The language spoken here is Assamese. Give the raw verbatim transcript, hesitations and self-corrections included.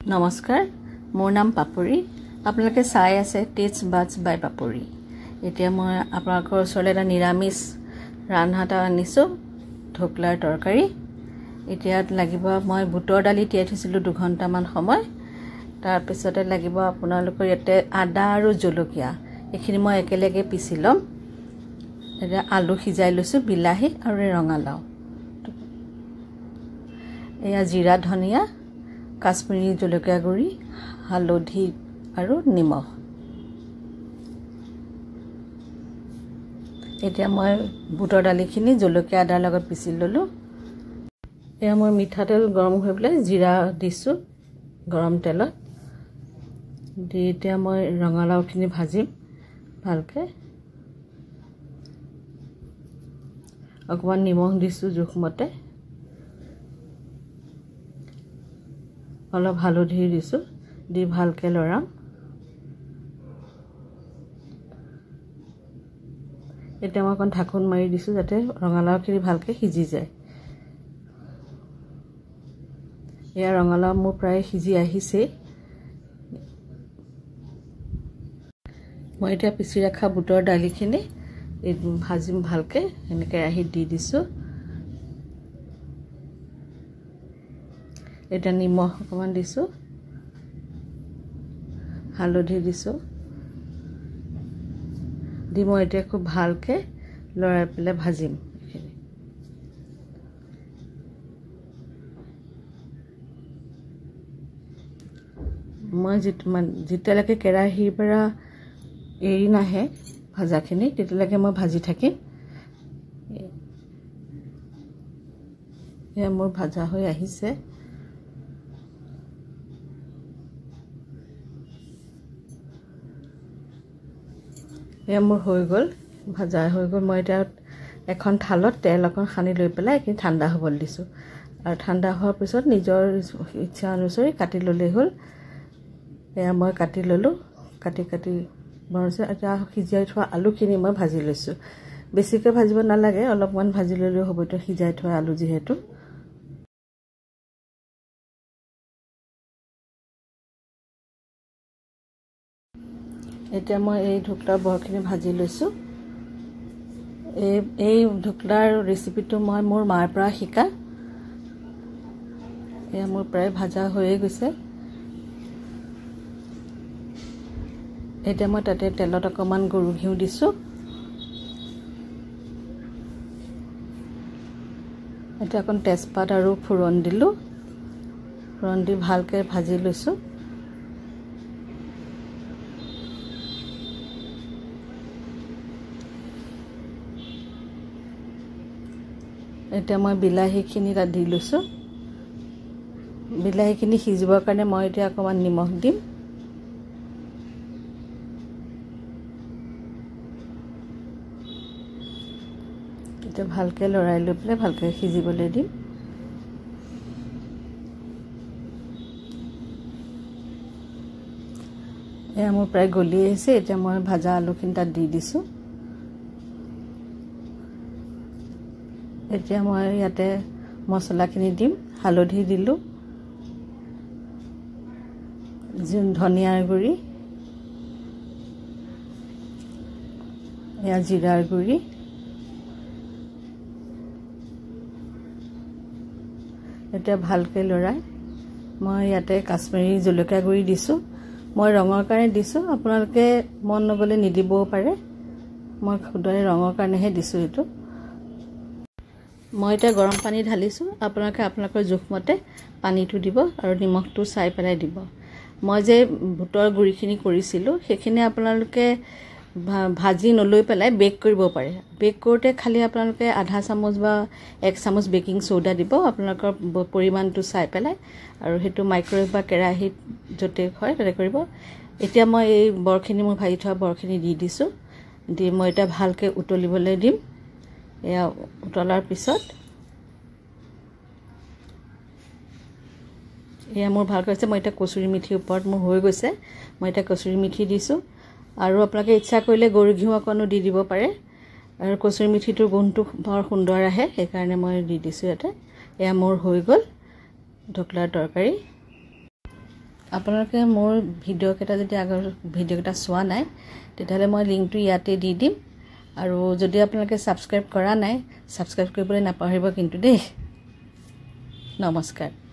নমস্কাৰ মোৰ নাম পাপৰি আপোনালোকে চাই আছে টেষ্ট বাডছ বাই পাপৰি এতিয়া মই আপোনালোকৰ ওচৰলৈ এটা নিৰামিষ ৰান্ধাটা আনিছো ঢোকলাৰ তৰকাৰী এতিয়া লাগিব মই বুটৰ দালি তিয়াই থৈছিলো দুঘণ্টা মান সময় তাৰ পিছতে লাগিব আপোনালোকৰ ইয়াতে আদা আৰু জলকীয়া এখিনি মই একেলগে পিছি লম এটা আলু সিজাই লৈছো বিলাহী আৰু ৰঙালাও এয়া জিৰা ধনিয়া কাশ্মীৰী জলকীয়া গুৰি হালধি আৰু নিমখ এতিয়া মই বুটৰ দালিখিনি জলকীয়া আদাৰ লগত পিছি ললো এয়া মই মিঠাতেল গৰম হৈ পেলাই জিৰা দিছো গৰম তেলত দি এতিয়া মই ৰঙালাওখিনি ভাজিম ভালকে অকমান নিমখ দিছো জোখমতে অলপ হালধি দিছো দি ভালকে লৰাম এটা মই কোন ঢাকন মাৰি দিছো যাতে ৰঙালাওখিনি ভালকে সিজি যায় এয়া ৰঙালাও মোৰ প্ৰায় সিজি আহিছে মই এটা পিছি ৰাখা বুটৰ দালিখিনি ভাজিম ভালকে এনেকৈ আহি দি দিছো এটা নিমখ অকমান দিছো হালধি দিছো দি মই এটা খুব ভালকে লৰাই পেলে ভাজিম মই যেতিয়ালৈকে কেৰাহীৰ পৰা এৰি নাহে ভাজাখিনি তেতিয়ালৈকে মই ভাজি থাকিম এয়া মোৰ ভাজা হৈ আহিছে এয়া মোৰ হৈ গল ভাজা হৈ গল মই এটা এখন থালত তেল অকন খানি লৈ পেলাই কি ঠাণ্ডা হ'বলৈ দিছো আৰু ঠাণ্ডা হোৱাৰ পিছত নিজৰ ইচ্ছা অনুসৰি কাটি ললে হ'ল এয়া মই কাটি ললো কাটি কাটি বৰছে এটা সিজাই থোৱা আলুখিনি মই ভাজি লৈছো বেছিকৈ ভাজিব নালাগে অলপমান ভাজি ললে হ'ব তো সিজাই থোৱা আলু যেহেতু এতিয়া মই এই ঢোকলাৰ বৰখিনি ভাজি লৈছো এই এই ঢোকলাৰ ৰেচিপিটো মই মোৰ মাৰ পৰা শিকা এয়া মোৰ প্ৰায় ভাজা হৈয়ে গৈছে এতিয়া মই তাতে তেলত অকমান গৰু ঘিউ দিছো এটা অকন তেজপাত আৰু ফুৰণ দিলো ফুৰণ দি ভালকে ভাজি লৈছো এটা মই বিলাহীখিনি তাত দি লৈছো বিলাহীখিনি সিজিবৰ কাৰণে মই এতিয়া অকমান নিমখ দিম এটা ভালকে লৰাই লৈ পেলাই ভালকে সিজিবলৈ দিম এয়া মোৰ প্ৰায় গলি আহিছে এতিয়া মই ভাজা আলুখিনি তাত দি দিছো এতিয়া মই ইয়াতে মছলাখিনি দিম হালধি দিলো ধনিয়াৰ গুৰি এয়া জিৰাৰ গুৰি এটা ভালকে লৰাই মই ইয়াতে কাশ্মীৰী জলকীয়া গুৰি দিছো মই ৰঙৰ কাৰণে দিছো আপোনালোকে মন নগলে নিদিবও পাৰে মই খুদৰে ৰঙৰ কাৰণেহে দিছো এটো মই এটা গৰম পানী ঢালিছো আপোনালোকে আপোনালোকৰ জোখমতে পানীটো দিব আৰু নিমখটো চাই পেলাই দিব মই যে বুটৰ গুৰিখিনি কৰিছিলো সেইখিনি আপোনালোকে ভাজি নলৈ পেলাই বেক কৰিব পাৰে বেক কৰোতে খালি আপোনালোকে আধা চামুচ বা এক চামুচ বেকিং সোডা দিব আপোনালোকৰ পৰিমাণটো চাই পেলাই আৰু হেতু মাইক্ৰৱেভ বা কেৰাহীত যতে হয় তাতে কৰিব এতিয়া মই এই বৰখিনি মই ভাজি থোৱা বৰখিনি দি দিছো দি মই এটা ভালকে উতলিবলৈ দিম এয়া উতলাৰ পিছত এয়া মোৰ ভাল কৈছে মই এটা কচুৰি মিঠি ওপৰত মোৰ হৈ গৈছে মই এটা কচুৰি মিঠি দিছো আৰু আপোনালোকে ইচ্ছা কৰিলে গৰু ঘিউ অকনো দি দিব পাৰে আৰু কচুৰি মিঠিটোৰ গুণটো বৰ সুন্দৰ আহে সেই কাৰণে মই দি দিছো এটা এয়া মোৰ হৈ গল ঢোকলাৰ তৰকাৰী আপোনালোকে মোৰ ভিডিঅ' কেইটা যদি আগৰ ভিডিঅ' কেইটা চোৱা নাই তেতিয়াহ'লে মই লিংকটো ইয়াতে দি দিম আৰু যদি আপোনালোকে ছাবস্ক্ৰাইব কৰা নাই ছাবস্ক্ৰাইব কৰিবলৈ নাপাহৰিব কিন্তু দেই। নমস্কাৰ।